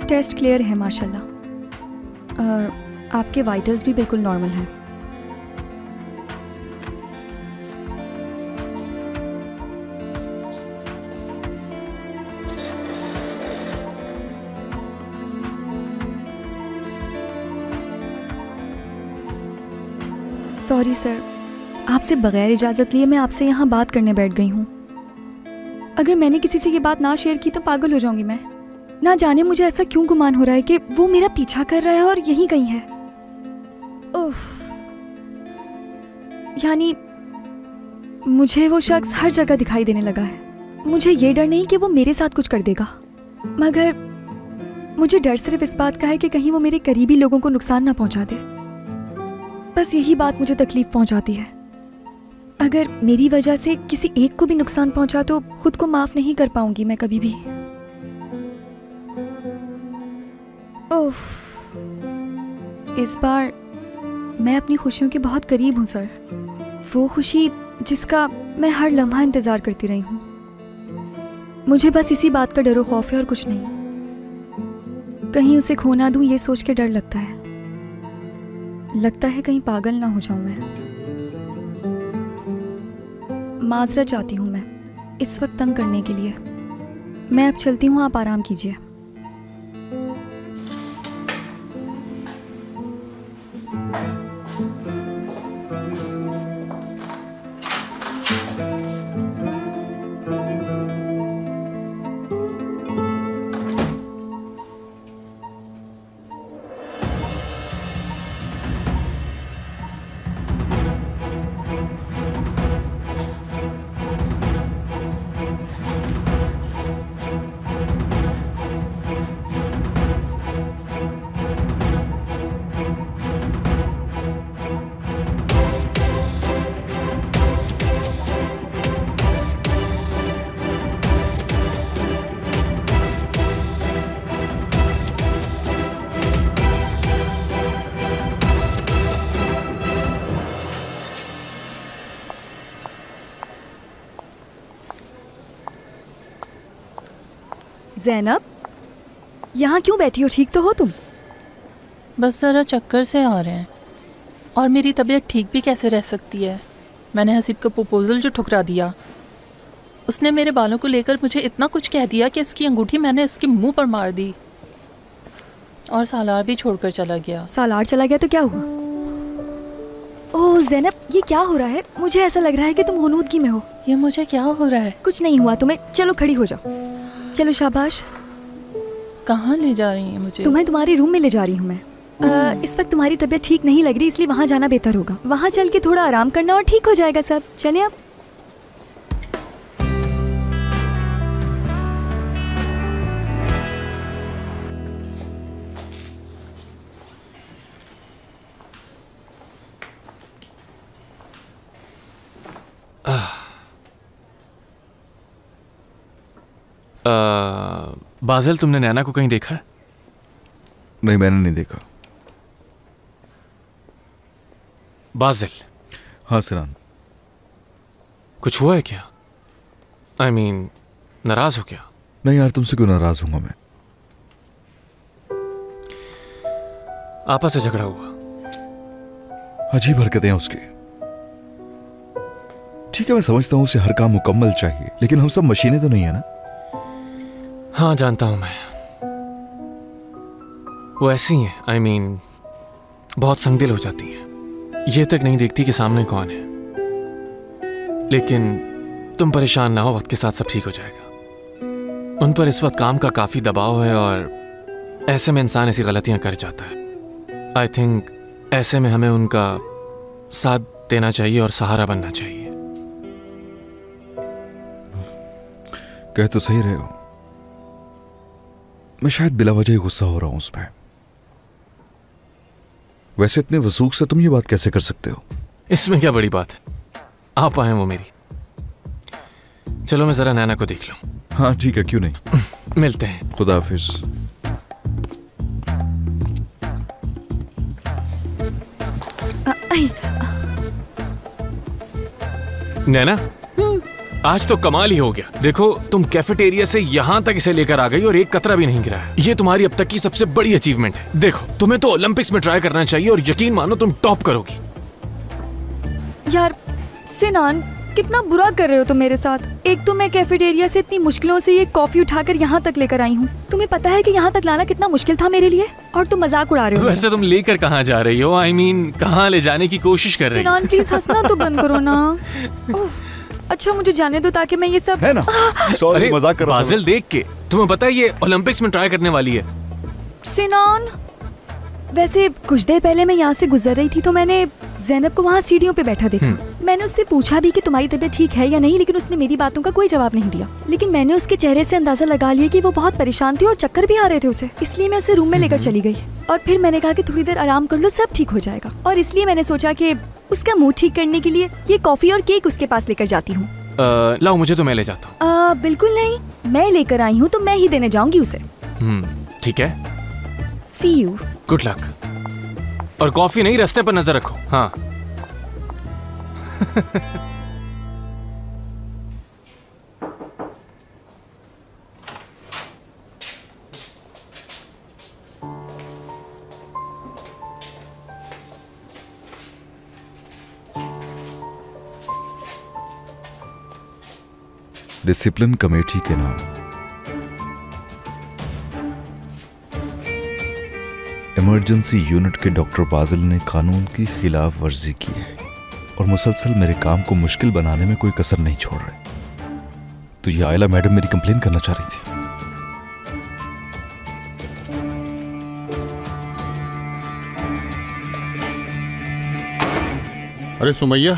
Test clear है माशाल्लाह, और आपके वाइटल्स भी बिल्कुल नॉर्मल हैं। सॉरी सर, आपसे बगैर इजाज़त लिए मैं आपसे यहाँ बात करने बैठ गई हूँ। अगर मैंने किसी से ये बात ना शेयर की तो पागल हो जाऊंगी मैं। ना जाने मुझे ऐसा क्यों गुमान हो रहा है कि वो मेरा पीछा कर रहा है और यहीं कहीं है। उफ, यानी मुझे वो शख्स हर जगह दिखाई देने लगा है। मुझे ये डर नहीं कि वो मेरे साथ कुछ कर देगा, मगर मुझे डर सिर्फ इस बात का है कि कहीं वो मेरे करीबी लोगों को नुकसान ना पहुंचा दे। बस यही बात मुझे तकलीफ पहुंचाती है। अगर मेरी वजह से किसी एक को भी नुकसान पहुंचा तो खुद को माफ नहीं कर पाऊंगी मैं कभी भी। उफ, इस बार मैं अपनी खुशियों के बहुत करीब हूं सर। वो खुशी जिसका मैं हर लम्हा इंतजार करती रही हूं। मुझे बस इसी बात का डर और खौफ है और कुछ नहीं। कहीं उसे खो ना दूं ये सोच के डर लगता है। लगता है कहीं पागल ना हो जाऊं मैं। माजरत चाहती हूँ मैं इस वक्त तंग करने के लिए। मैं अब चलती हूँ, आप आराम कीजिए। ज़ैनब, यहाँ क्यों बैठी हो? ठीक तो हो तुम? बस ज़रा चक्कर से आ रहे हैं। और मेरी तबीयत ठीक भी कैसे रह सकती है? मैंने हसीब का प्रपोज़ल जो ठुकरा दिया, उसने मेरे बालों को लेकर मुझे इतना कुछ कह दिया कि उसकी अंगूठी मैंने उसके मुंह पर मार दी। और सालार भी छोड़कर चला गया। सालार चला गया तो क्या हुआ? ओह ज़ैनब, ये क्या हो रहा है? मुझे ऐसा लग रहा है कि तुम हुनूदगी में हो। ये मुझे क्या हो रहा है? कुछ नहीं हुआ तुम्हें। चलो खड़ी हो जाओ। चलो शाबाश। कहाँ ले जा रही हैं मुझे? तुम्हें तुम्हारे रूम में ले जा रही हूँ मैं। इस वक्त तुम्हारी तबीयत ठीक नहीं लग रही, इसलिए वहाँ जाना बेहतर होगा। वहाँ चल के थोड़ा आराम करना और ठीक हो जाएगा सब। चलें आप। बाज़िल, तुमने नैना को कहीं देखा है? नहीं, मैंने नहीं देखा। बाज़िल। हाँ सिनान। कुछ हुआ है क्या? I mean, नाराज हो क्या? नहीं यार, तुमसे क्यों नाराज हूंगा मैं? आपस से झगड़ा हुआ? अजीब हरकतें हैं उसकी। ठीक है, मैं समझता हूं उसे हर काम मुकम्मल चाहिए, लेकिन हम सब मशीनें तो नहीं है ना। हाँ जानता हूं मैं, वो ऐसी हैं। I mean, बहुत संगदिल हो जाती हैं। ये तक नहीं देखती कि सामने कौन है। लेकिन तुम परेशान ना हो, वक्त के साथ सब ठीक हो जाएगा। उन पर इस वक्त काम का काफी दबाव है और ऐसे में इंसान ऐसी गलतियां कर जाता है। आई थिंक ऐसे में हमें उनका साथ देना चाहिए और सहारा बनना चाहिए। कह तो सही रहे हो, मैं शायद बिला वजह ही गुस्सा हो रहा हूं उस पर। वैसे इतने वसूख से तुम ये बात कैसे कर सकते हो? इसमें क्या बड़ी बात है, आप आए वो मेरी। चलो मैं जरा नैना को देख लूं। हाँ ठीक है, क्यों नहीं। मिलते हैं। खुदा हाफिज। नैना, आज तो कमाल ही हो गया। देखो, तुम कैफेटेरिया से यहाँ तक इसे लेकर आ गई और एक कतरा भी नहीं गिरा है। ये तुम्हारी अब तक की सबसे बड़ी अचीवमेंट है। देखो, तुम्हें तो ओलंपिक्स में ट्राई करना चाहिए और यकीन मानो तुम टॉप करोगी। यार सिनान, कितना बुरा कर रहे हो तुम मेरे साथ। एक तो मैं कैफेटेरिया से इतनी मुश्किलों से ये कॉफी उठाकर यहाँ तक लेकर आई हूँ। तुम्हें पता है कि यहाँ तक लाना कितना मुश्किल था मेरे लिए, और तुम मजाक उड़ा रहे हो। वैसे तुम लेकर कहाँ जा रही हो? I mean, कहाँ ले जाने की कोशिश कर रही हो? सिनान प्लीज हंसना तो बंद करो ना। अच्छा मुझे जाने दो ताकि मैं ये सब है ना। सॉरी, अरे मजाक कर रहा था। बाजिल, देख के तुम्हें पता है ये ओलंपिक्स में ट्राई करने वाली है। सिनान, वैसे कुछ देर पहले मैं यहाँ से गुजर रही थी तो मैंने ज़ैनब को वहाँ सीढ़ियों पे बैठा देखा। मैंने उससे पूछा भी कि तुम्हारी तबीयत ठीक है या नहीं, लेकिन उसने मेरी बातों का कोई जवाब नहीं दिया। लेकिन मैंने उसके चेहरे से अंदाजा लगा लिया कि वो बहुत परेशान थी और चक्कर भी आ रहे थे उसे। इसलिए मैं उसे रूम में लेकर चली गई और फिर मैंने कहा कि थोड़ी देर आराम कर लो, सब ठीक हो जाएगा। और इसलिए मैंने सोचा कि उसका मूड ठीक करने के लिए ये कॉफी और केक उसके पास लेकर जाती हूँ। लाओ, मुझे तो मैं ले जाता हूँ। बिल्कुल नहीं, मैं लेकर आई हूँ तो मैं ही देने जाऊंगी उसे। ठीक है, सी यू। Good luck. और कॉफी नहीं, रास्ते पर नजर रखो। हाँ। डिसिप्लिन कमेटी के नाम इमरजेंसी यूनिट के डॉक्टर बाजिल ने कानून की खिलाफ वर्जी की है और मुसलसल मेरे काम को मुश्किल बनाने में कोई कसर नहीं छोड़ रहे। तो ये आयला मैडम मेरी कंप्लेन करना चाह रही थी। अरे सुमैया,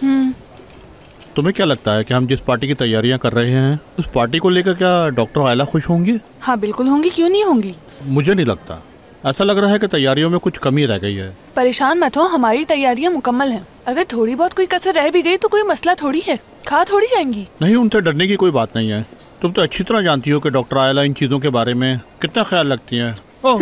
तुम्हें क्या लगता है कि हम जिस पार्टी की तैयारियां कर रहे हैं उस पार्टी को लेकर क्या डॉक्टर आयला खुश होंगी? हाँ बिल्कुल होंगी, क्यों नहीं होंगी। मुझे नहीं लगता। ऐसा लग रहा है कि तैयारियों में कुछ कमी रह गई है। परेशान मत हो, हमारी तैयारियां मुकम्मल हैं। अगर थोड़ी बहुत कोई कसर रह भी गई तो कोई मसला थोड़ी है, खा थोड़ी जाएंगी। नहीं, उनसे डरने की कोई बात नहीं है। तुम तो अच्छी तरह जानती हो कि डॉक्टर आयला इन चीजों के बारे में कितना ख्याल रखती है।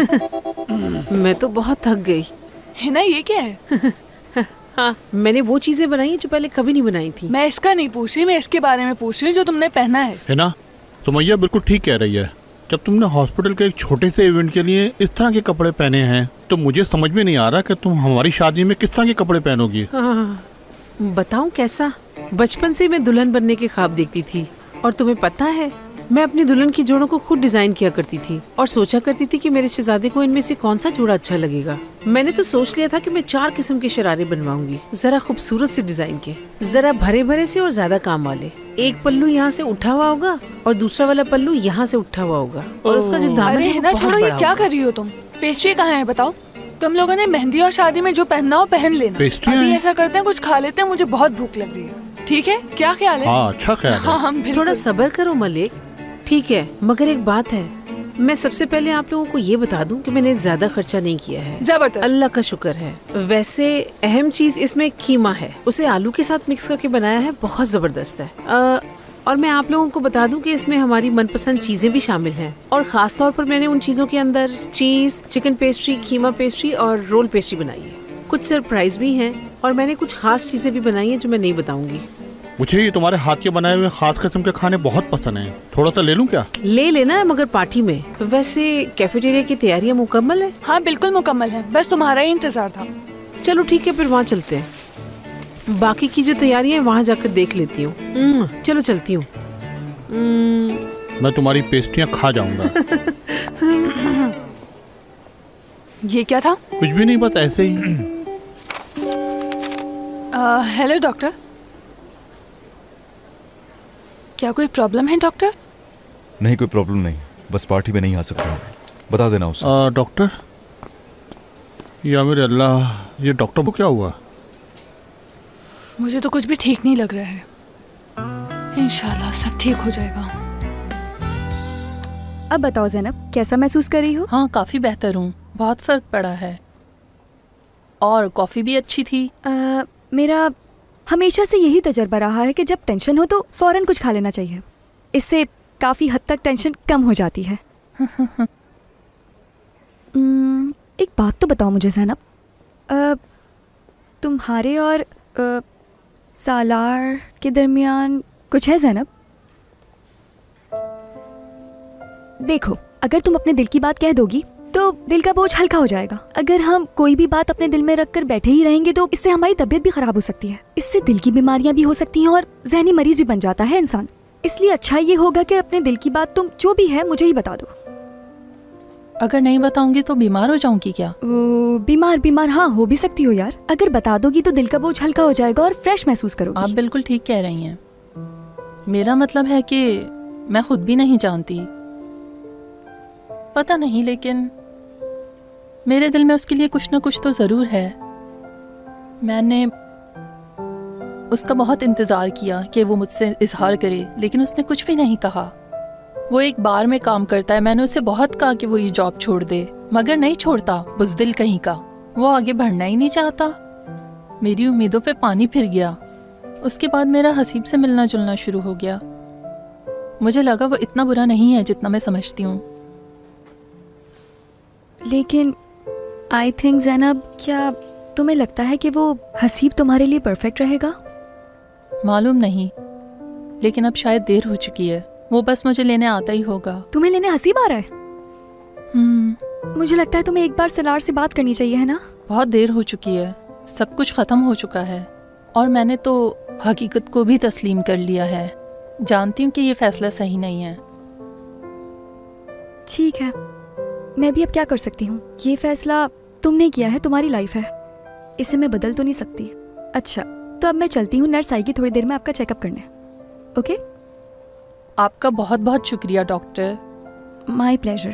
मैं तो बहुत थक गई है ना। ये क्या है? हाँ, मैंने वो चीजें बनाई जो पहले कभी नहीं बनाई थी। मैं इसका नहीं पूछ रही, मैं इसके बारे में पूछ रही हूँ जो तुमने पहना है ना। सुमैया बिल्कुल ठीक कह रही है। जब तुमने हॉस्पिटल के एक छोटे से इवेंट के लिए इस तरह के कपड़े पहने हैं तो मुझे समझ में नहीं आ रहा कि तुम हमारी शादी में किस तरह के कपड़े पहनोगी। बताऊं कैसा? बचपन से मैं दुल्हन बनने के ख्वाब देखती थी और तुम्हें पता है मैं अपनी दुल्हन की जोड़ों को खुद डिजाइन किया करती थी और सोचा करती थी कि मेरे शहजादे को इनमें से कौन सा जोड़ा अच्छा लगेगा। मैंने तो सोच लिया था कि मैं 4 किस्म के शरारे बनवाऊंगी, जरा खूबसूरत से डिजाइन के, जरा भरे भरे से और ज्यादा काम वाले। एक पल्लू यहाँ से उठा हुआ होगा और दूसरा वाला पल्लू यहाँ से उठा हुआ होगा और उसका जो दामन है ना, छोड़ो, ये क्या कर रही हो तुम? पेस्ट्री कहाँ है बताओ? तुम लोगों ने मेहंदी और शादी में जो पहनना हो पहन लेना। अभी ऐसा करते हैं, कुछ खा लेते हैं, मुझे बहुत भूख लग रही है। ठीक है, क्या ख्याल है? हाँ, अच्छा ख्याल है। हाँ, थोड़ा सब्र करो मलिक। ठीक है, मगर एक बात है, मैं सबसे पहले आप लोगों को ये बता दूं कि मैंने ज्यादा खर्चा नहीं किया है। जबरदस्त, अल्लाह का शुक्र है। वैसे अहम चीज इसमें कीमा है, उसे आलू के साथ मिक्स करके बनाया है, बहुत जबरदस्त है। और मैं आप लोगों को बता दूं कि इसमें हमारी मनपसंद चीजें भी शामिल हैं और खास तौर पर मैंने उन चीजों के अंदर चीज, चिकन पेस्ट्री, कीमा पेस्ट्री और रोल पेस्ट्री बनाई है। कुछ सरप्राइज भी हैं और मैंने कुछ खास चीजें भी बनाई हैं जो मैं नहीं बताऊंगी। मुझे ये तुम्हारे हाथ के बनाए हुए खास किस्म के खाने बहुत पसंद हैं। थोड़ा सा ले लूं क्या? ले लेना, मगर पार्टी में। वैसे कैफेटेरिया की तैयारियां मुकम्मल है? हाँ बिल्कुल मुकम्मल है, बस तुम्हारा ही इंतजार था। चलो ठीक है, फिर वहाँ चलते हैं। बाकी की जो तैयारियां वहाँ जाकर देख लेती हूँ। चलो चलती हूँ। मैं तुम्हारी पेस्ट्रियाँ खा जाऊंगा। ये क्या था? कुछ भी नहीं, बस ऐसे ही। हेलो डॉक्टर, क्या कोई प्रॉब्लम है डॉक्टर? नहीं, कोई प्रॉब्लम नहीं, बस पार्टी में नहीं आ सकता हूँ। बता देना उसे। डॉक्टर, या मेरे अल्लाह, ये डॉक्टर को क्या हुआ? मुझे तो कुछ भी ठीक नहीं लग रहा है। इंशाल्लाह सब ठीक हो जाएगा। अब बताओ ज़ैनब, कैसा महसूस कर रही हो? हाँ काफी बेहतर हूँ, बहुत फर्क पड़ा है और कॉफी भी अच्छी थी। मेरा हमेशा से यही तजर्बा रहा है कि जब टेंशन हो तो फौरन कुछ खा लेना चाहिए, इससे काफ़ी हद तक टेंशन कम हो जाती है। एक बात तो बताओ मुझे ज़ैनब, तुम्हारे और सालार के दरमियान कुछ है ज़ैनब? देखो, अगर तुम अपने दिल की बात कह दोगी तो दिल का बोझ हल्का हो जाएगा। अगर हम कोई भी बात अपने दिल में रख कर बैठे ही रहेंगे तो इससे हमारी तबीयत भी खराब हो सकती है। इससे दिल की बीमारियां भी हो सकती हैं और ज़हनी मरीज भी बन जाता है इंसान। इसलिए अच्छा ये होगा कि अपने दिल की बात तुम जो भी है मुझे ही बता दो। अगर नहीं बताऊंगी तो बीमार हो जाऊंगी क्या? बीमार हाँ हो भी सकती हो यार। अगर बता दोगी तो दिल का बोझ हल्का हो जाएगा और फ्रेश महसूस करोगी। आप बिल्कुल ठीक कह रही हैं। मेरा मतलब है कि मैं खुद भी नहीं जानती, पता नहीं, लेकिन मेरे दिल में उसके लिए कुछ ना कुछ तो ज़रूर है। मैंने उसका बहुत इंतज़ार किया कि वो मुझसे इजहार करे, लेकिन उसने कुछ भी नहीं कहा। वो एक बार में काम करता है। मैंने उसे बहुत कहा कि वो ये जॉब छोड़ दे, मगर नहीं छोड़ता। बुज़दिल कहीं का, वो आगे बढ़ना ही नहीं चाहता। मेरी उम्मीदों पे पानी फिर गया। उसके बाद मेरा हसीब से मिलना जुलना शुरू हो गया। मुझे लगा वो इतना बुरा नहीं है जितना मैं समझती हूँ। लेकिन आई थिंक ज़ैनब, क्या तुम्हें लगता है कि वो हसीब तुम्हारे लिए परफेक्ट रहेगा? मालूम नहीं, लेकिन अब शायद देर हो चुकी है। वो बस मुझे लेने आता ही होगा। तुम्हें लेने हसीब आ रहा है? मुझे लगता है तुम्हें एक बार सलार से बात करनी चाहिए, है ना? बहुत देर हो चुकी है, सब कुछ ख़त्म हो चुका है और मैंने तो हकीकत को भी तस्लीम कर लिया है। जानती हूँ कि ये फैसला सही नहीं है। ठीक है, मैं भी अब क्या कर सकती हूँ? ये फैसला तुमने किया है, तुम्हारी लाइफ है, इसे मैं बदल तो नहीं सकती। अच्छा, तो अब मैं चलती हूँ, नर्स आएगी थोड़ी देर में आपका चेकअप करने। ओके? आपका बहुत बहुत शुक्रिया डॉक्टर। My pleasure.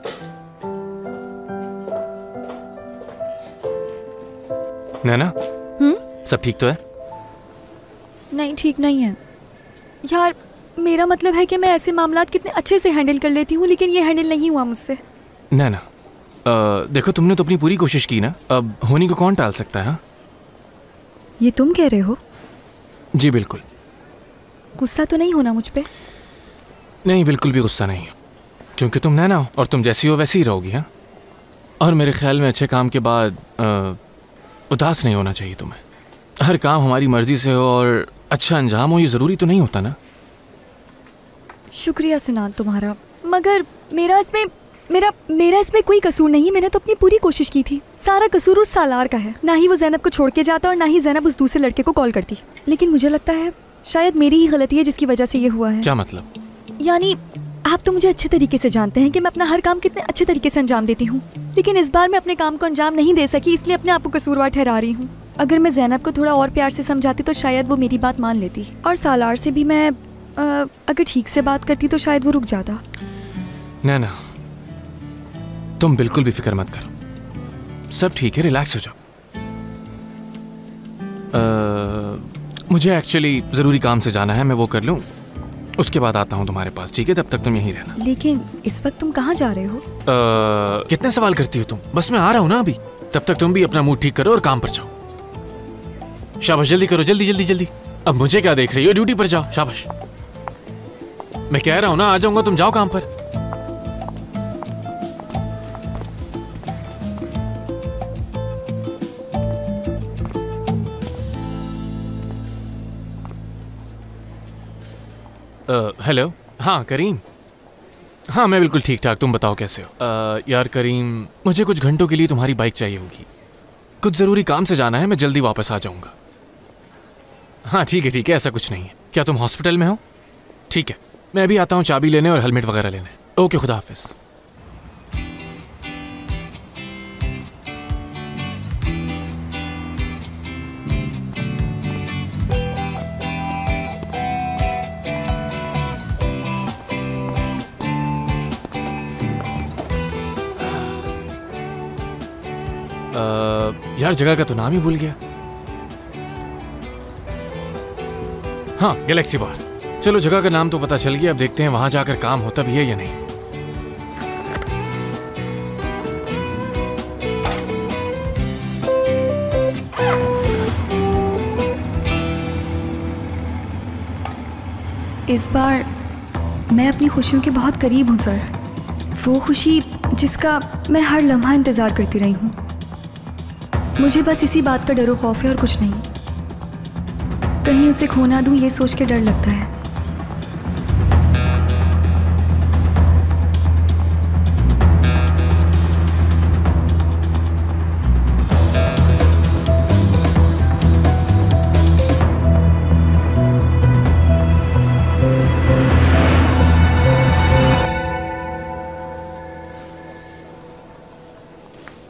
नैना, सब ठीक तो है? नहीं, ठीक नहीं है यार। मेरा मतलब है कि मैं ऐसे मामलात कितने अच्छे से हैंडल कर लेती हूँ, लेकिन ये हैंडल नहीं हुआ मुझसे। नैना, देखो तुमने तो अपनी पूरी कोशिश की ना, अब होनी को कौन टाल सकता है? हाँ, ये तुम कह रहे हो? जी बिल्कुल। गुस्सा तो नहीं होना मुझ पे? नहीं, बिल्कुल भी गुस्सा नहीं है, क्योंकि तुम नैना हो और तुम जैसी हो वैसी ही रहोगी। हाँ, और मेरे ख्याल में अच्छे काम के बाद उदास नहीं होना चाहिए तुम्हें। हर काम हमारी मर्जी से हो और अच्छा अंजाम हो, ये ज़रूरी तो नहीं होता ना। शुक्रिया सिनान तुम्हारा, मगर मेरा इसमें कोई कसूर नहीं है। मैंने तो अपनी पूरी कोशिश की थी। सारा कसूर उस सालार का है। ना ही वो ज़ैनब को छोड़ के जाता और ना ही ज़ैनब उस दूसरे लड़के को कॉल करती। लेकिन मुझे लगता है शायद मेरी ही गलती है जिसकी वजह से ये हुआ है। क्या मतलब? यानी आप तो मुझे अच्छे तरीके से जानते हैं कि मैं अपना हर काम कितने अच्छे तरीके से अंजाम देती हूँ, लेकिन इस बार मैं अपने काम को अंजाम नहीं दे सकी, इसलिए अपने आप को कसूरवार ठहरा रही हूँ। अगर मैं ज़ैनब को थोड़ा और प्यार से समझाती तो शायद वो मेरी बात मान लेती, और सालार से भी मैं अगर ठीक से बात करती तो शायद वो रुक जाता। नैना, तुम बिल्कुल भी फिक्र मत करो, सब ठीक है, रिलैक्स हो जाओ। मुझे एक्चुअली ज़रूरी काम से जाना है, मैं वो कर लूँ, उसके बाद आता हूँ तुम्हारे पास, ठीक है? तब तक तुम यहीं रहना। लेकिन इस वक्त तुम कहाँ जा रहे हो? कितने सवाल करती हो तुम? बस मैं आ रहा हूँ ना अभी, तब तक तुम भी अपना मूड ठीक करो और काम पर जाओ। शाबाश, जल्दी करो, जल्दी जल्दी जल्दी। अब मुझे क्या देख रही हो? ड्यूटी पर जाओ। शाबाश, मैं कह रहा हूँ ना, आ जाऊंगा, तुम जाओ काम पर। हेलो, हाँ करीम। हाँ, मैं बिल्कुल ठीक ठाक, तुम बताओ कैसे हो? यार करीम, मुझे कुछ घंटों के लिए तुम्हारी बाइक चाहिए होगी, कुछ ज़रूरी काम से जाना है, मैं जल्दी वापस आ जाऊंगा। हाँ ठीक है, ऐसा कुछ नहीं है। क्या तुम हॉस्पिटल में हो? ठीक है, मैं अभी आता हूँ चाबी लेने और हेलमेट वगैरह लेने। ओके, खुदा हाफिज़। यार जगह का तो नाम ही भूल गया। हाँ, गैलेक्सी बार। चलो, जगह का नाम तो पता चल गया, अब देखते हैं वहां जाकर काम होता भी है या नहीं। इस बार मैं अपनी खुशियों के बहुत करीब हूँ सर। वो खुशी जिसका मैं हर लम्हा इंतज़ार करती रही हूँ। मुझे बस इसी बात का डर और खौफ है और कुछ नहीं। कहीं उसे खो ना दूँ, ये सोच के डर लगता है।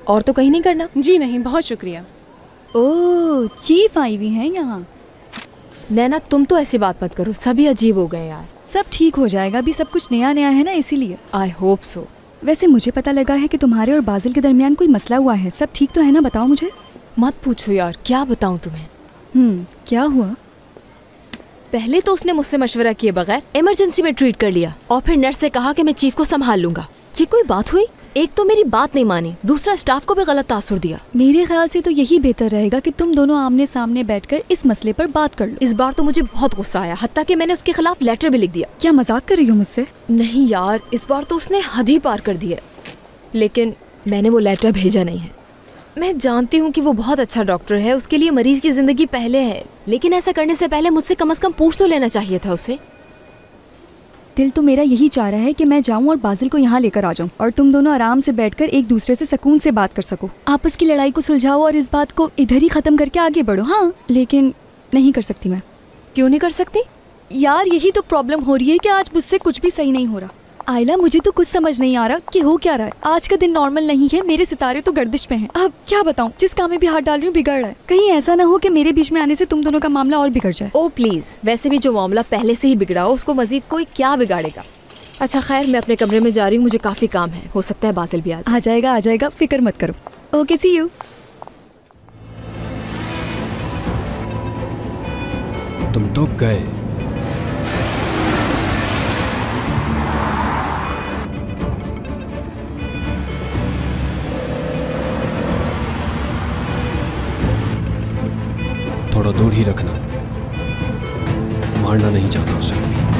और तो कहीं नहीं करना? जी नहीं, बहुत शुक्रिया। ओह, चीफ आई हुई हैं यहाँ। नैना तुम तो ऐसी बात मत करो, सभी अजीब हो गए यार। सब ठीक हो जाएगा, अभी सब कुछ नया नया है ना, इसीलिए। I hope so. वैसे मुझे पता लगा है कि तुम्हारे और बाजिल के दरमियान कोई मसला हुआ है, सब ठीक तो है ना? बताओ मुझे। मत पूछो यार, क्या बताऊं तुम्हें। क्या हुआ? पहले तो उसने मुझसे मशवरा किए बगैर इमरजेंसी में ट्रीट कर लिया और फिर नर्स से कहा कि मैं चीफ को संभाल लूंगा। ये कोई बात हुई? एक तो मेरी बात नहीं मानी, दूसरा स्टाफ को भी गलत तासुर दिया। मेरे ख्याल से तो यही बेहतर रहेगा कि तुम दोनों आमने सामने बैठकर इस मसले पर बात कर लो। इस बार तो मुझे बहुत गुस्सा आया, हत्ता कि मैंने उसके खिलाफ लेटर भी लिख दिया। क्या मजाक कर रही हो मुझसे? नहीं यार, इस बार तो उसने हद ही पार कर दी है। लेकिन मैंने वो लेटर भेजा नहीं है। मैं जानती हूँ कि वो बहुत अच्छा डॉक्टर है, उसके लिए मरीज की जिंदगी पहले है, लेकिन ऐसा करने से पहले मुझसे कम से कम पूछ तो लेना चाहिए था उसे। दिल तो मेरा यही चाह रहा है कि मैं जाऊं और बाजिल को यहाँ लेकर आ जाऊं और तुम दोनों आराम से बैठकर एक दूसरे से सुकून से बात कर सको, आपस की लड़ाई को सुलझाओ और इस बात को इधर ही खत्म करके आगे बढ़ो। हाँ, लेकिन नहीं कर सकती मैं। क्यों नहीं कर सकती? यार यही तो प्रॉब्लम हो रही है कि आज मुझसे कुछ भी सही नहीं हो रहा। आयला, मुझे तो कुछ समझ नहीं आ रहा कि हो क्या रहा है। आज का दिन नॉर्मल नहीं है, मेरे सितारे तो गर्दिश में हैं। अब क्या बताऊं, जिस काम में भी हाथ डाल रही हूँ बिगड़ रहा है। कहीं ऐसा ना हो कि मेरे बीच में आने से तुम दोनों का मामला और बिगड़ जाए। ओ प्लीज, वैसे भी जो मामला पहले से ही बिगड़ा हो उसको मजीद कोई क्या बिगाड़ेगा। अच्छा खैर, मैं अपने कमरे में जा रही हूँ, मुझे काफी काम है, हो सकता है बासिल भी आ जाएगा, फिक्र मत करो। Okay, see you. तुम तो गए। थोड़ा दूर ही रखना, मारना नहीं चाहता उसे।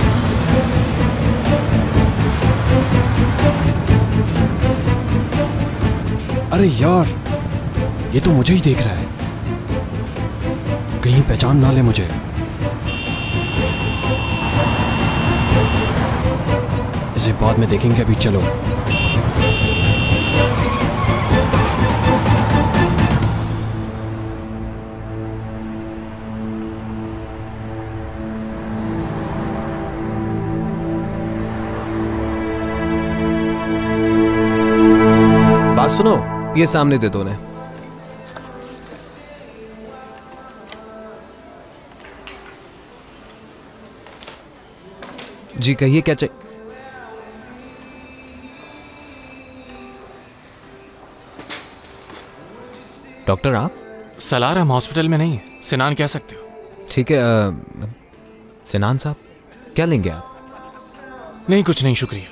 अरे यार, ये तो मुझे ही देख रहा है, कहीं पहचान ना ले मुझे। इसे बाद में देखेंगे, अभी चलो। बात सुनो, ये सामने दे दो उन्हें। जी कहिए, क्या चाहिए? डॉक्टर आप? सलार, हम हॉस्पिटल में नहीं है, सिनान कह सकते हो। ठीक है, सिनान साहब क्या लेंगे आप? नहीं, कुछ नहीं, शुक्रिया।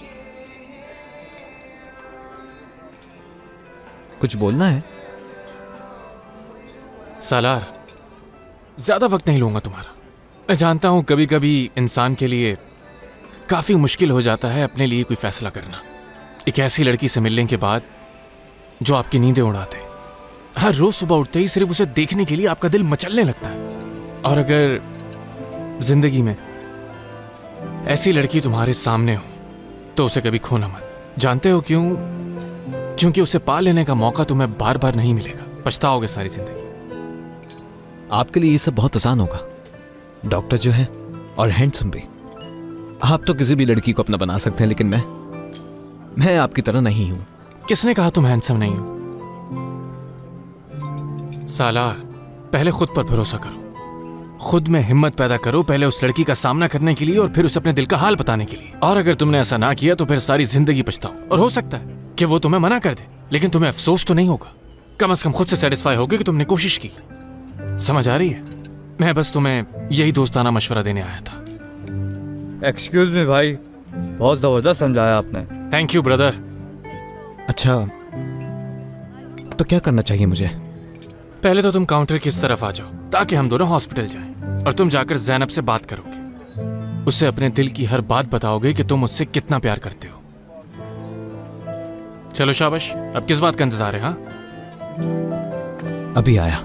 कुछ बोलना है? सालार, ज्यादा वक्त नहीं लूंगा तुम्हारा। मैं जानता हूं कभी कभी इंसान के लिए काफी मुश्किल हो जाता है अपने लिए कोई फैसला करना। एक ऐसी लड़की से मिलने के बाद जो आपकी नींदें उड़ाते, हर रोज सुबह उठते ही सिर्फ उसे देखने के लिए आपका दिल मचलने लगता है। और अगर जिंदगी में ऐसी लड़की तुम्हारे सामने हो तो उसे कभी खोना मत। जानते हो क्यों? क्योंकि उसे पा लेने का मौका तुम्हें बार बार नहीं मिलेगा, पछताओगे सारी जिंदगी। आपके लिए ये सब बहुत आसान होगा, डॉक्टर जो है और हैंडसम भी। आप तो किसी भी लड़की को अपना बना सकते हैं, लेकिन मैं आपकी तरह नहीं हूं। किसने कहा तुम हैंडसम नहीं हो? सालार, पहले खुद पर भरोसा करो, खुद में हिम्मत पैदा करो, पहले उस लड़की का सामना करने के लिए और फिर उसे अपने दिल का हाल बताने के लिए। और अगर तुमने ऐसा ना किया तो फिर सारी जिंदगी पछताओ। और हो सकता है कि वो तुम्हें मना कर दे, लेकिन तुम्हें अफसोस तो नहीं होगा। कम से कम खुद से सेटिस्फाई होगे कि तुमने कोशिश की। समझ आ रही है? मैं बस तुम्हें यही दोस्ताना मशवरा देने आया था। एक्सक्यूज मी भाई, बहुत जबरदस्त समझाया आपने। Thank you brother. अच्छा, तो क्या करना चाहिए मुझे? पहले तो तुम काउंटर की इस तरफ आ जाओ ताकि हम दोनों हॉस्पिटल जाएं, और तुम जाकर ज़ैनब से बात करोगे, उससे अपने दिल की हर बात बताओगे कि तुम उससे कितना प्यार करते हो। चलो शाबाश, अब किस बात का इंतजार है? हाँ, अभी आया।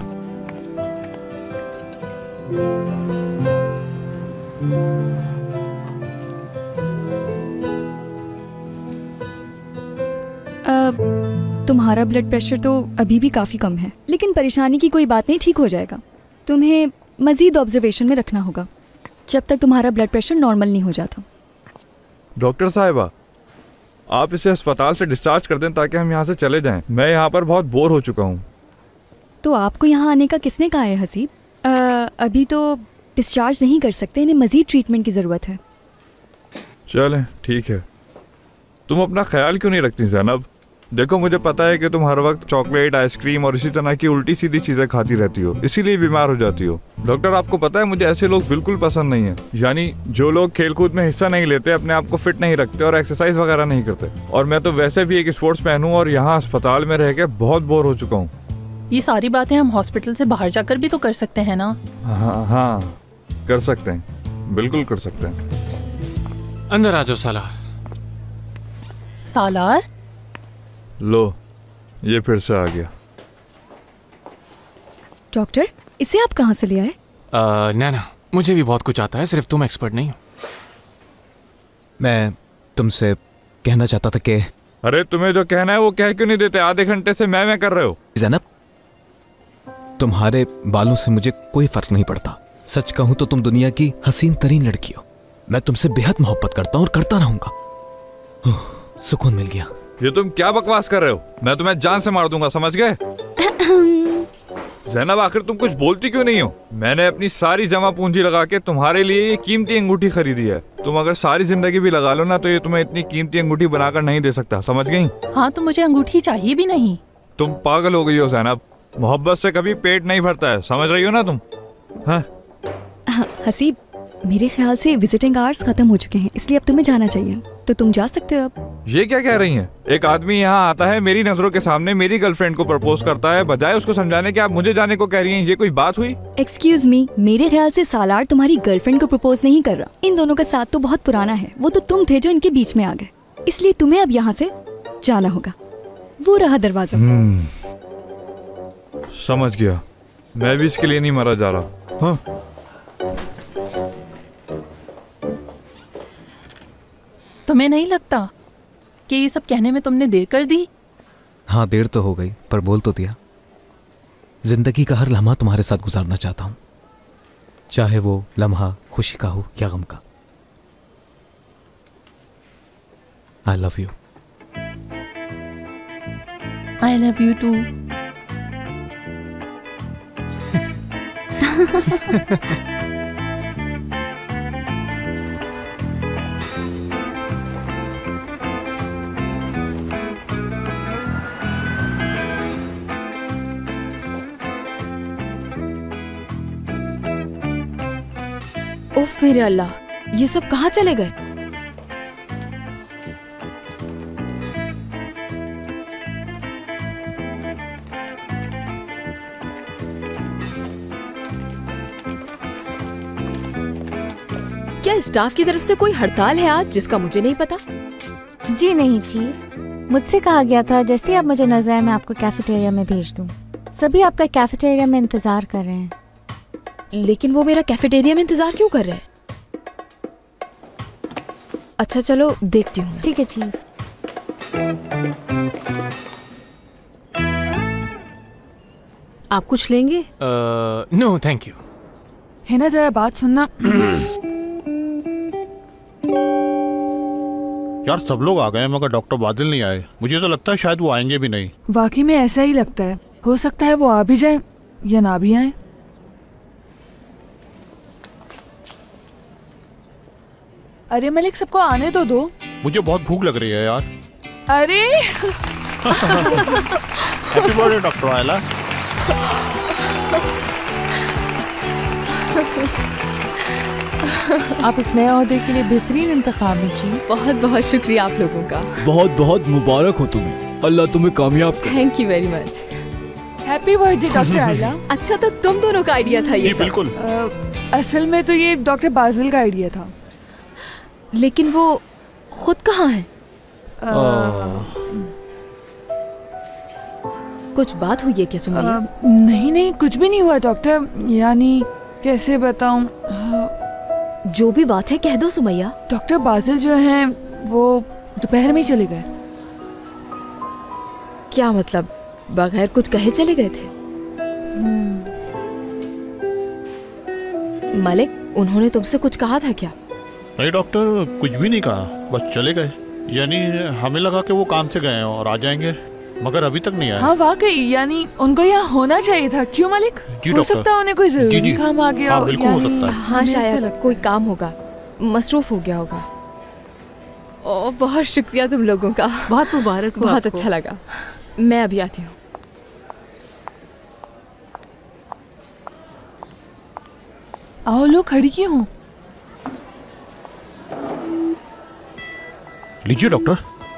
तुम्हारा ब्लड प्रेशर तो अभी भी काफ़ी कम है, लेकिन परेशानी की कोई बात नहीं, ठीक हो जाएगा। तुम्हें मज़ीद ऑब्जर्वेशन में रखना होगा जब तक तुम्हारा ब्लड प्रेशर नॉर्मल नहीं हो जाता। डॉक्टर साहिबा, आप इसे अस्पताल से डिस्चार्ज कर दें ताकि हम यहाँ से चले जाएं। मैं यहाँ पर बहुत बोर हो चुका हूँ। तो आपको यहाँ आने का किसने कहा है हसीब? अभी तो डिस्चार्ज नहीं कर सकते, इन्हें मज़ीद ट्रीटमेंट की ज़रूरत है। चलें ठीक है। तुम अपना ख्याल क्यों नहीं रखती ज़ैनब? देखो मुझे पता है कि तुम हर वक्त चॉकलेट, आइसक्रीम और इसी तरह की उल्टी सीधी चीज़ें खाती रहती हो, इसीलिए बीमार हो जाती हो। डॉक्टर आपको पता है मुझे ऐसे लोग बिल्कुल पसंद नहीं है, यानी जो लोग खेलकूद में हिस्सा नहीं लेते, अपने आप को फिट नहीं रखते और एक्सरसाइज वगैरह नहीं करते। और मैं तो वैसे भी एक स्पोर्ट्स मैन हूँ और यहाँ अस्पताल में रह के बहुत बोर हो चुका हूँ। ये सारी बातें हम हॉस्पिटल से बाहर जाकर भी तो कर सकते हैं ना? हाँ कर सकते हैं, बिल्कुल कर सकते हैं। अंदर आ जाओ सालार। सालार? लो ये फिर से आ गया। डॉक्टर, इसे आप कहाँ से ले आए? नैना, मुझे भी बहुत कुछ आता है, सिर्फ तुम एक्सपर्ट नहीं हो। मैं तुमसे कहना चाहता था कि अरे तुम्हें जो कहना है वो कह क्यों नहीं देते? आधे घंटे से मैं कर रहे हो। ज़ैनब, तुम्हारे बालों से मुझे कोई फर्क नहीं पड़ता। सच कहूं तो तुम दुनिया की हसीन तरीन लड़की हो। मैं तुमसे बेहद मोहब्बत करता हूं और करता रहूंगा। सुकून मिल गया। ये तुम क्या बकवास कर रहे हो? मैं तुम्हें जान से मार दूंगा, समझ गए? ज़ैनब आखिर तुम कुछ बोलती क्यों नहीं हो? मैंने अपनी सारी जमा पूंजी लगा के तुम्हारे लिए ये कीमती अंगूठी खरीदी है। तुम अगर सारी जिंदगी भी लगा लो ना तो ये तुम्हें इतनी कीमती अंगूठी बनाकर नहीं दे सकता, समझ गई? हाँ तो मुझे अंगूठी चाहिए भी नहीं। तुम पागल हो गई हो ज़ैनब। मोहब्बत से कभी पेट नहीं भरता है, समझ रही हो ना तुम? हाँ हसीब, मेरे ख्याल से विजिटिंग आवर्स खत्म हो चुके हैं, इसलिए अब तुम्हें जाना चाहिए, तो तुम जा सकते हो अब। ये क्या कह रही हैं? एक आदमी यहाँ आता है, मेरी नजरों के सामने मेरी गर्लफ्रेंड को प्रपोज करता है, बजाय उसको समझाने के आप मुझे जाने को कह रही हैं। ये कोई बात हुई? एक्सक्यूज मी, मेरे ख्याल से सालार तुम्हारी गर्लफ्रेंड को प्रपोज नहीं कर रहा। इन दोनों का साथ तो बहुत पुराना है, वो तो तुम थे जो इनके बीच में आ गए, इसलिए तुम्हें अब यहाँ से जाना होगा। वो रहा दरवाजा। समझ गया, मैं भी इसके लिए नहीं मरा जा रहा। हाँ। तुम्हें नहीं लगता कि ये सब कहने में तुमने देर कर दी? हाँ देर तो हो गई, पर बोल तो दिया। जिंदगी का हर लम्हा तुम्हारे साथ गुजारना चाहता हूं, चाहे वो लम्हा खुशी का हो या गम का। I love you. I love you too. उफ मेरे अल्लाह, ये सब कहाँ चले गए? क्या स्टाफ की तरफ से कोई हड़ताल है आज जिसका मुझे नहीं पता? जी नहीं चीफ, मुझसे कहा गया था जैसे आप मुझे नजर आए मैं आपको कैफेटेरिया में भेज दूं। सभी आपका कैफेटेरिया में इंतजार कर रहे हैं। लेकिन वो मेरा कैफेटेरिया में इंतजार क्यों कर रहे हैं? अच्छा चलो देखती हूँ। ठीक है चीफ। आप कुछ लेंगे? No thank you. है ना, जरा बात सुनना। यार सब लोग आ गए मगर डॉक्टर बादल नहीं आए। मुझे तो लगता है शायद वो आएंगे भी नहीं। वाकई में ऐसा ही लगता है। हो सकता है वो आ भी जाए या ना भी आए। अरे मलिक, सबको आने तो दो। मुझे बहुत भूख लग रही है यार। अरे हैप्पी बर्थडे डॉक्टर आयला। आप इस नए ओहदे के लिए बेहतरीन इंतखाब है जी। बहुत बहुत शुक्रिया आप लोगों का। बहुत बहुत मुबारक हो तुम्हें, अल्लाह तुम्हें कामयाब करे। Thank you very much. Happy birthday doctor Ayla. अच्छा तो तुम दोनों का आइडिया था ये सब? बिल्कुल। असल में तो ये डॉक्टर बाजिल का आइडिया था। लेकिन वो खुद कहाँ है? कुछ बात हुई है क्या सुमैया? नहीं नहीं, कुछ भी नहीं हुआ डॉक्टर। यानी कैसे बताऊं? जो भी बात है कह दो सुमैया। डॉक्टर बाजिल जो हैं वो दोपहर में ही चले गए। क्या मतलब, बगैर कुछ कहे चले गए थे? मलिक, उन्होंने तुमसे कुछ कहा था क्या? नहीं डॉक्टर, कुछ भी नहीं कहा, बस चले गए। यानी हमें लगा कि वो काम से गए हैं और आ जाएंगे, मगर अभी तक नहीं आए। हाँ वाकई, यानी उनको यहाँ होना चाहिए था। क्यों मालिक? जी हो डॉक्टर। सकता है उन्हें कोई जरूरी काम आ गया। हाँ, बिल्कुल हो सकता है। हाँ शायद कोई काम होगा, मसरूफ हो गया होगा। ओ बहुत शुक्रिया तुम लोगों का, बहुत मुबारक हो बहुत आपको। अच्छा लगा। मैं अभी आती हूँ। आओ लो, खड़ी क्यों हो? लीजिए डॉक्टर।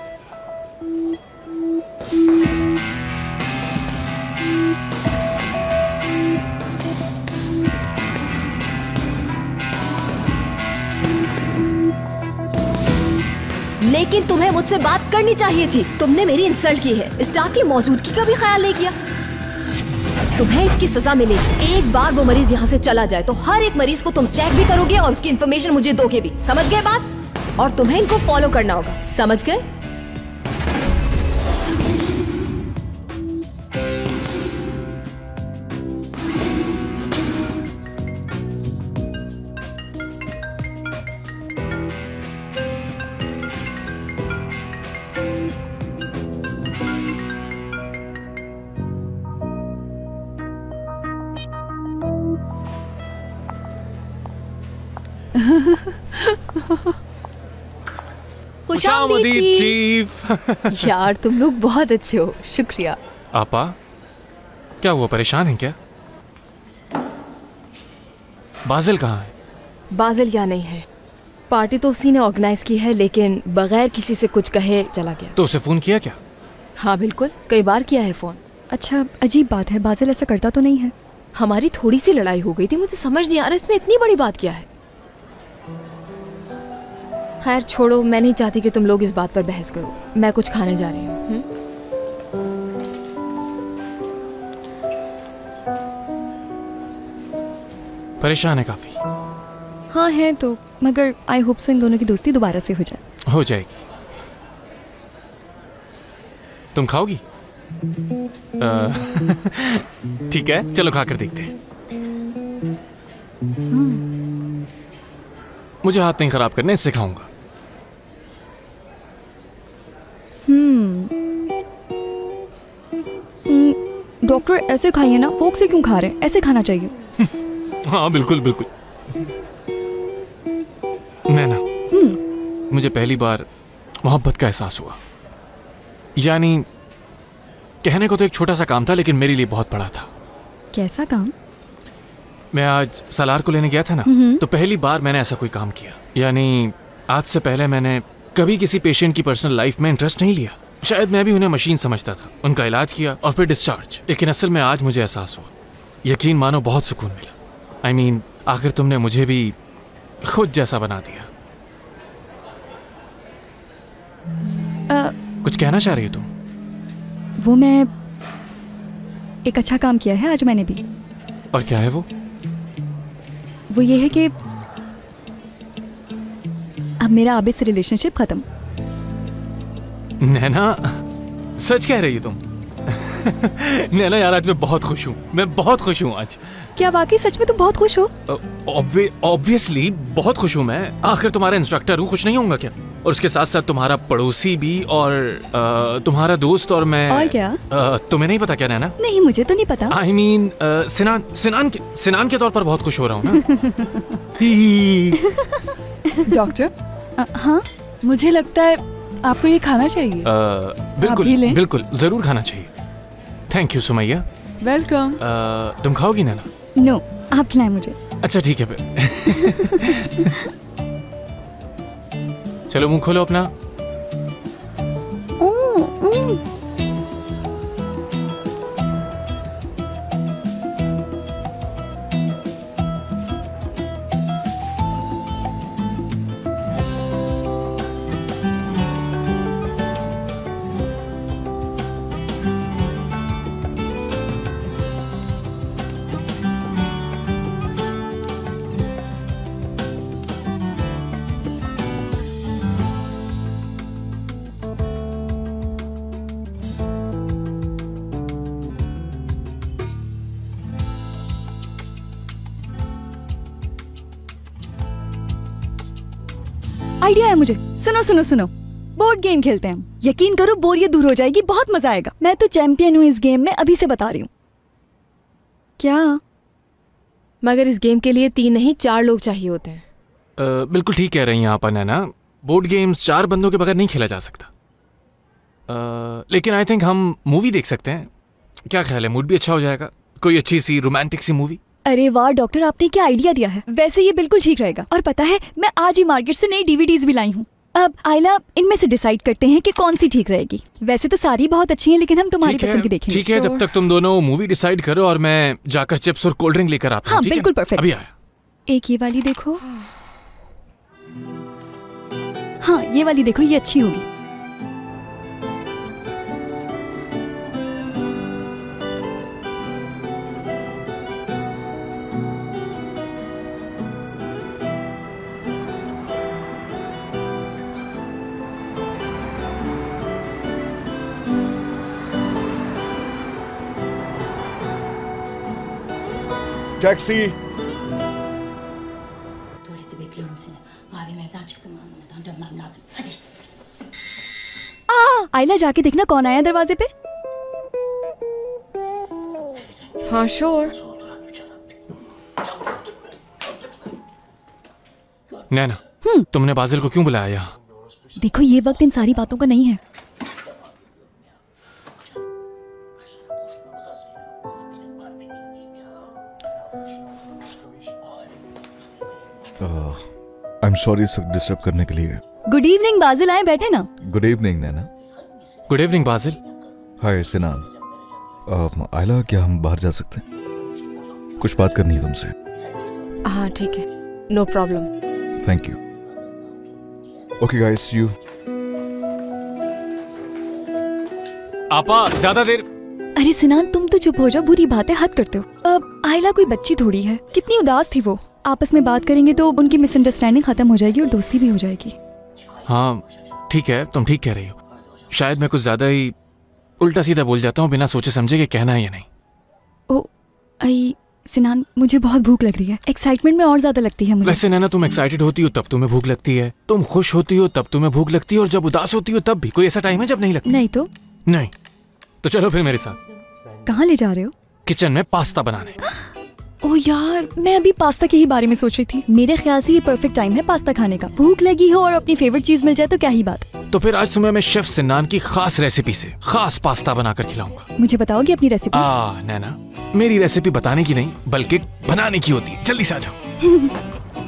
लेकिन तुम्हें मुझसे बात करनी चाहिए थी। तुमने मेरी इंसल्ट की है, स्टाफ की मौजूदगी का भी ख्याल नहीं किया। तुम्हें इसकी सजा मिलेगी। एक बार वो मरीज यहाँ से चला जाए तो हर एक मरीज को तुम चेक भी करोगे और उसकी इन्फॉर्मेशन मुझे दोगे भी। समझ गए बात? और तुम्हें इनको फॉलो करना होगा। समझ गए? खुशामदीद चीफ। यार तुम लोग बहुत अच्छे हो, शुक्रिया। आपा क्या हुआ, परेशान है क्या? बाजिल कहाँ है? बाजिल यहाँ नहीं है। पार्टी तो उसी ने ऑर्गेनाइज की है, लेकिन बगैर किसी से कुछ कहे चला गया। तो उसे फोन किया क्या? हाँ बिल्कुल, कई बार किया है फोन। अच्छा, अजीब बात है, बाजिल ऐसा करता तो नहीं है। हमारी थोड़ी सी लड़ाई हो गई थी, मुझे समझ नहीं आ रहा इसमें इतनी बड़ी बात क्या है। खैर छोड़ो, मैं नहीं चाहती कि तुम लोग इस बात पर बहस करो। मैं कुछ खाने जा रही हूँ। परेशान है काफी? हाँ है तो, मगर आई होप सो इन दोनों की दोस्ती दोबारा से हो जाए। हो जाएगी। तुम खाओगी? ठीक है, चलो खाकर देखते हैं। मुझे हाथ नहीं खराब करने, इससे खाऊंगा। डॉक्टर ऐसे खाइए ना, फोक से क्यों खा रहे हैं? ऐसे खाना चाहिए। हाँ बिल्कुल बिल्कुल। नैना, मुझे पहली बार मोहब्बत का एहसास हुआ। यानी कहने को तो एक छोटा सा काम था, लेकिन मेरे लिए बहुत बड़ा था। कैसा काम? मैं आज सलार को लेने गया था ना, तो पहली बार मैंने ऐसा कोई काम किया। यानी आज से पहले मैंने कभी किसी पेशेंट की पर्सनल लाइफ में इंटरेस्ट नहीं लिया। शायद मैं भी उन्हें मशीन समझता था। उनका इलाज किया और फिर डिस्चार्ज। लेकिन असल में आज मुझे एहसास हुआ, यकीन मानो बहुत सुकून मिला। I mean, आखिर तुमने मुझे भी खुद जैसा बना दिया। कुछ कहना चाह रही हो तुम? वो मैं एक अच्छा काम किया है आज मैंने भी। और क्या है वो? वो ये है कि अब मेरा आबिद से रिलेशनशिप खत्म। नैना, सच कह रही हो तुम? नैना यार, आज मैं बहुत खुश हूँ। मैं बहुत खुश हूँ आज। क्या वाकई सच में तुम बहुत खुश हो? ऑब्वियसली बहुत खुश हूँ मैं। आखिर तुम्हारा इंस्ट्रक्टर हूँ, खुश नहीं होऊंगा क्या? और उसके साथ साथ तुम्हारा पड़ोसी भी, और तुम्हारा दोस्त, और मैं। और क्या? तुम्हें नहीं पता क्या नैना? नहीं, मुझे तो नहीं पता। I mean, सिनान के तौर पर बहुत खुश हो रहा हूँ ना। डॉक्टर, हाँ मुझे लगता है आपको ये खाना चाहिए। बिल्कुल भी लें? बिल्कुल, जरूर खाना चाहिए। Thank you Sumaiya. वेलकम। तुम खाओगी नैना? नो, आप खिलाएं मुझे। अच्छा ठीक है फिर। चलो मुंह खोलो अपना। आइडिया है मुझे। सुनो सुनो सुनो, बोर्ड गेम खेलते हैं हम। यकीन करो बोरियत दूर हो जाएगी, बहुत मजा आएगा। मैं तो चैंपियन हूँ इस गेम में, अभी से बता रही हूँ। क्या? मगर इस गेम के लिए 3 नहीं 4 लोग चाहिए होते हैं। बिल्कुल ठीक कह रही हैं आप अनैना। बोर्ड गेम्स 4 बंदों के बगैर नहीं खेला जा सकता। लेकिन आई थिंक हम मूवी देख सकते हैं। क्या ख्याल है? मूड भी अच्छा हो जाएगा। कोई अच्छी सी रोमांटिक सी मूवी। अरे वाह डॉक्टर, आपने क्या आइडिया दिया है। वैसे ये बिल्कुल ठीक रहेगा। और पता है मैं आज ही मार्केट से नई DVDs भी लाई हूँ। अब आयला इनमें से डिसाइड करते हैं कि कौन सी ठीक रहेगी। वैसे तो सारी बहुत अच्छी हैं, लेकिन हम तुम्हारी पसंद की देखेंगे। ठीक है, जब तक तुम दोनों मूवी डिसाइड करो और मैं जाकर चिप्स और कोल्ड ड्रिंक लेकर आता हूँ। हाँ बिल्कुल परफेक्ट। अभी आया। एक ये वाली देखो। हाँ ये वाली देखो, ये अच्छी होगी। टैक्सी। आयला जाके देखना कौन आया दरवाजे पे। हाँ श्योर। नैना, तुमने बाजिल को क्यों बुलाया यहाँ? देखो ये वक्त इन सारी बातों का नहीं है। आई एम सॉरी इस वक्त डिस्टर्ब करने के लिए। गुड इवनिंग बाजिल, आए बैठे ना। Good evening Naina. Good evening Basil. Hi Sinan. Ayla क्या हम बाहर जा सकते हैं? कुछ बात करनी है तुमसे। हाँ ठीक है, no problem. Thank you. Okay guys, see you. आपा ज्यादा देर। अरे सिनान तुम तो चुप हो जाओ, बुरी बातें हद करते हो। अब आयला कोई बच्ची थोड़ी है, कितनी उदास थी वो। आपस में बात करेंगे तो उनकी मिसअंडरस्टैंडिंग खत्म हो जाएगी और दोस्ती भी हो जाएगी। हाँ ठीक है, तुम ठीक कह रही हो। शायद मैं कुछ ज्यादा ही उल्टा सीधा बोल जाता हूँ बिना सोचे समझे कि कहना है या नहीं। ओ आई सिनान, मुझे बहुत भूख लग रही है। एक्साइटमेंट में और ज्यादा लगती है मुझे। वैसे नैना, तुम एक्साइटेड होती हो तब तुम्हें भूख लगती है, तुम खुश होती हो तब तुम्हें भूख लगती है, और जब उदास होती हो तब भी। कोई ऐसा टाइम है जब नहीं लगती? नहीं तो। नहीं तो चलो फिर मेरे साथ। कहाँ ले जा रहे हो? किचन में पास्ता बनाने। ओ यार, मैं अभी पास्ता के ही बारे में सोच रही थी। मेरे ख्याल से ये परफेक्ट टाइम है पास्ता खाने का। भूख लगी हो और अपनी फेवरेट चीज मिल जाए तो क्या ही बात। तो फिर आज तुम्हें मैं शेफ सिनान की खास रेसिपी से खास पास्ता बनाकर खिलाऊंगा। मुझे बताओगे अपनी रेसिपी? नैना, मेरी रेसिपी बताने की नहीं बल्कि बनाने की होती है। जल्दी से आ जाओ।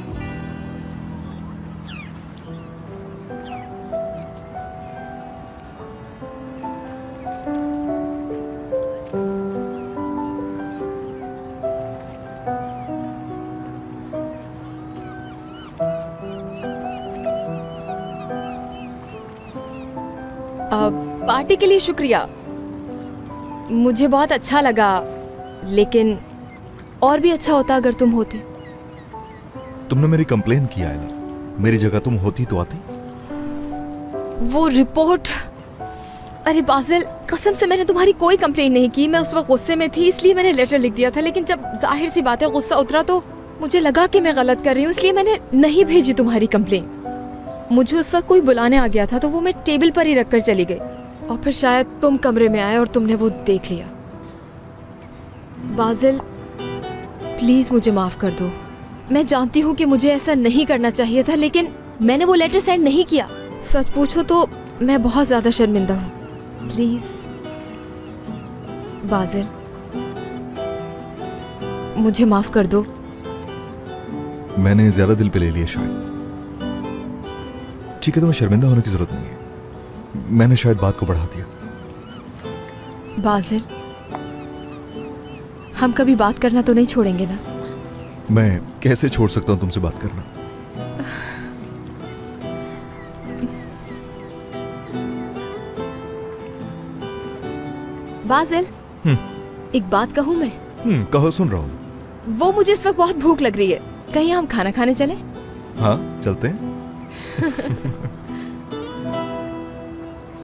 पार्टी के लिए शुक्रिया, मुझे बहुत अच्छा लगा, लेकिन और भी अच्छा होता अगर तुम होते। तुमने मेरी कंप्लेन किया है, मेरी जगह तुम होती तो आती। वो रिपोर्ट, अरे बाजिल कसम से मैंने तुम्हारी कोई कंप्लेन नहीं की। मैं उस वक्त गुस्से में थी इसलिए मैंने लेटर लिख दिया था, लेकिन जब जाहिर सी बात है गुस्सा उतरा तो मुझे लगा कि मैं गलत कर रही हूँ, इसलिए मैंने नहीं भेजी तुम्हारी कंप्लेन। मुझे उस वक्त कोई बुलाने आ गया था तो वो मैं टेबल पर ही रखकर चली गई, और फिर शायद तुम कमरे में आए और तुमने वो देख लिया। बाजिल प्लीज मुझे माफ कर दो। मैं जानती हूँ कि मुझे ऐसा नहीं करना चाहिए था, लेकिन मैंने वो लेटर सेंड नहीं किया। सच पूछो तो मैं बहुत ज्यादा शर्मिंदा हूँ। प्लीज बाजिल मुझे माफ कर दो। मैंने ज्यादा दिल पे ले लिया शायद। ठीक है, तुम्हें शर्मिंदा होने की जरूरत नहीं है। मैंने शायद बात को बढ़ा दिया। बाजिल हम कभी बात करना तो नहीं छोड़ेंगे ना? मैं कैसे छोड़ सकता हूँ तुमसे बात करना? बाजिल एक बात कहूँ मैं? कहो, सुन रहा हूँ। वो मुझे इस वक्त बहुत भूख लग रही है, कहीं हम खाना खाने चले? हाँ चलते हैं।